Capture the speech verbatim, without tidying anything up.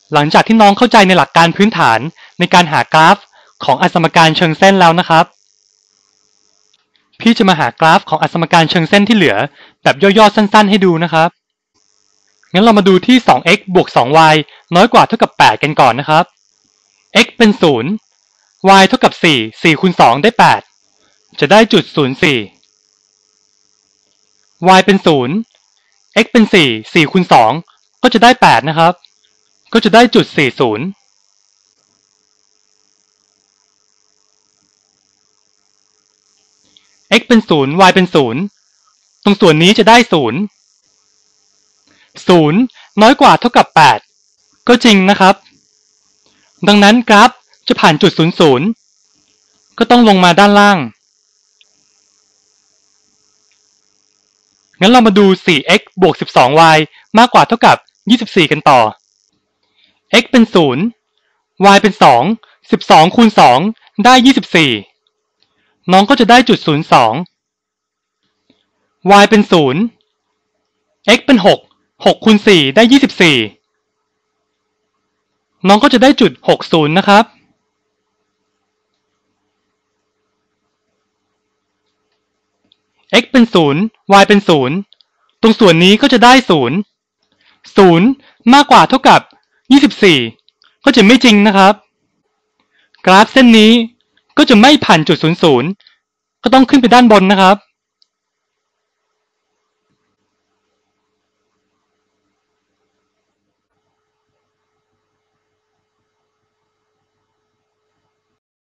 หลังจากที่น้องเข้าใจในหลักการพื้นฐานในการหากราฟของอสมการเชิงเส้นแล้วนะครับพี่จะมาหากราฟของอสมการเชิงเส้นที่เหลือแบบย่อๆสั้นๆให้ดูนะครับงั้นเรามาดูที่ สอง เอ็กซ์ บวก สอง วาย น้อยกว่าเท่ากับ แปด กันก่อนนะครับ x เป็น ศูนย์ y เท่ากับ สี่ สี่ คูณ สอง ได้ แปด จะได้จุด ศูนย์ สี่ y เป็น ศูนย์ x เป็น สี่ สี่ คูณ สอง ก็จะได้ แปด นะครับก็จะได้จุด สี่สิบ x เป็น ศูนย์ y เป็น ศูนย์ ตรงส่วนนี้จะได้ ศูนย์ ศูนย์ น้อยกว่าเท่ากับ แปด ก็จริงนะครับดังนั้นกราฟจะผ่านจุด ศูนย์ ศูนย์ ก็ต้องลงมาด้านล่างงั้นเรามาดู สี่ เอ็กซ์ บวก สิบสอง y มากกว่าเท่ากับ ยี่สิบสี่ กันต่อ x เป็น ศูนย์ y เป็น สอง สิบสอง คูณ สอง ได้ ยี่สิบสี่ น้องก็จะได้จุด ศูนย์ สอง y เป็น ศูนย์ x เป็น หก หก คูณ สี่ ได้ ยี่สิบสี่ น้องก็จะได้จุด หกสิบ นะครับ x เป็น ศูนย์ y เป็น ศูนย์ ตรงส่วนนี้ก็จะได้ ศูนย์ ศูนย์ มากกว่าเท่ากับ ยี่สิบสี่ ก็จะไม่จริงนะครับกราฟเส้นนี้ก็จะไม่ผ่านจุด ศูนย์ ศูนย์ ก็ต้องขึ้นไปด้านบนนะครับ